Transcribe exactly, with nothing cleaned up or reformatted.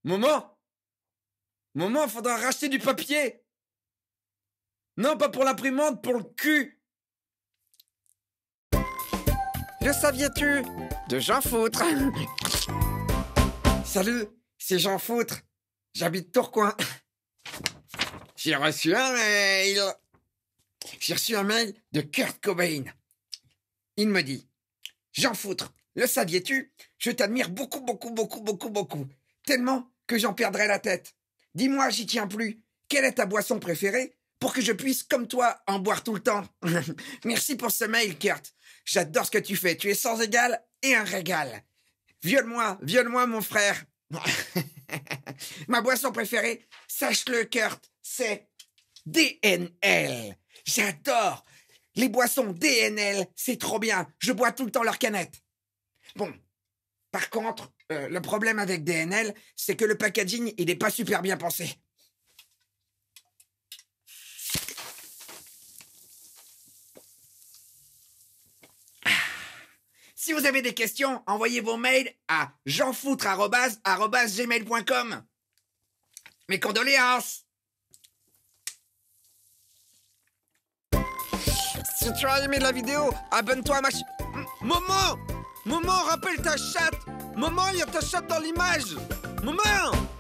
Maman? Maman, faudra racheter du papier. Non, pas pour l'imprimante, pour le cul. Le saviez-tu? De Jean Foutre. Salut, c'est Jean Foutre. J'habite Tourcoing. J'ai reçu un mail. J'ai reçu un mail de Kurt Cobain. Il me dit: Jean Foutre, le saviez-tu? Je t'admire beaucoup, beaucoup, beaucoup, beaucoup, beaucoup. Tellement que j'en perdrais la tête. Dis-moi, j'y tiens plus. Quelle est ta boisson préférée pour que je puisse, comme toi, en boire tout le temps? Merci pour ce mail, Kurt. J'adore ce que tu fais. Tu es sans égal et un régal. Viole-moi, viole-moi, mon frère. Ma boisson préférée, sache-le, Kurt, c'est D N L. J'adore. Les boissons D N L, c'est trop bien. Je bois tout le temps leurs canettes. Bon, par contre, euh, le problème avec D N L, c'est que le packaging, il n'est pas super bien pensé. Si vous avez des questions, envoyez vos mails à jeanfoutre arobase gmail point com. Mes condoléances. Si tu as aimé la vidéo, abonne-toi à ma chaîne. Maman! Maman, rappelle ta chatte! Maman, il y a ta chatte dans l'image! Maman!